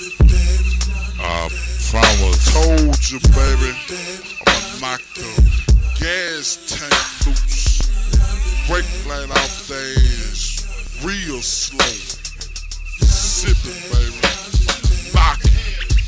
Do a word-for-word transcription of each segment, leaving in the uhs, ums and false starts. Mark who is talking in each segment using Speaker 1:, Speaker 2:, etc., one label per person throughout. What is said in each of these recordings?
Speaker 1: I promise. Told you, baby, I'ma knock the gas tank loose. Brake light off days, real slow. Sipping, baby. Knock it.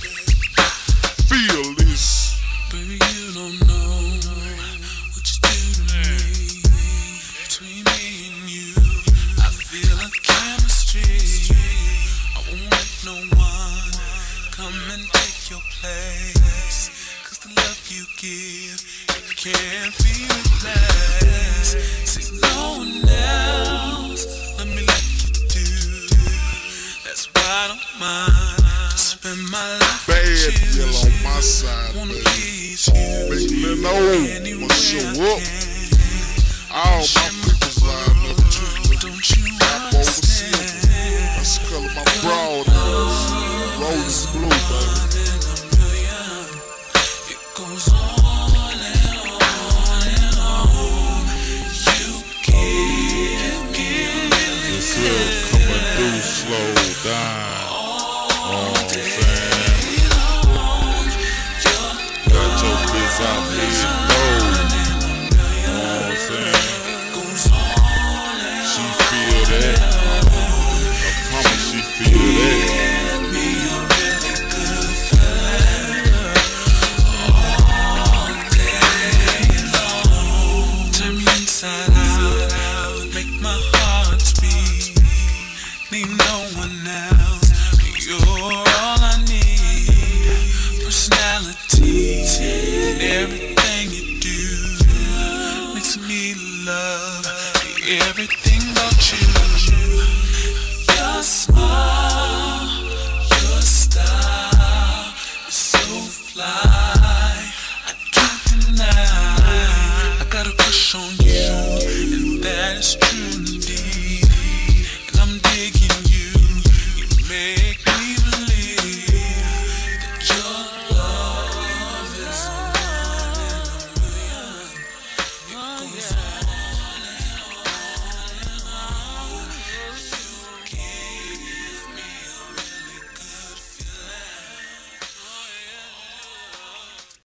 Speaker 1: Feel this.
Speaker 2: Baby, you don't know what you do to me. Between me and you, I feel a chemistry. I won't let no one come and take your place. Cause the love you give, it can't be replaced. See, no one else, let me let you do. That's why I don't mind to spend my life
Speaker 1: Bad
Speaker 2: with you.
Speaker 1: yellow on my side,
Speaker 2: Wanna
Speaker 1: baby.
Speaker 2: please you.
Speaker 1: Big Lil' O, I'ma show up. All my people's lined up too.
Speaker 2: Don't you
Speaker 1: Top over silver.
Speaker 2: understand?
Speaker 1: That's the color of my broad hair. Rose blue, baby.
Speaker 2: It goes on and on and on. You give, give,
Speaker 1: This
Speaker 2: give,
Speaker 1: is coming through slow down. Oh,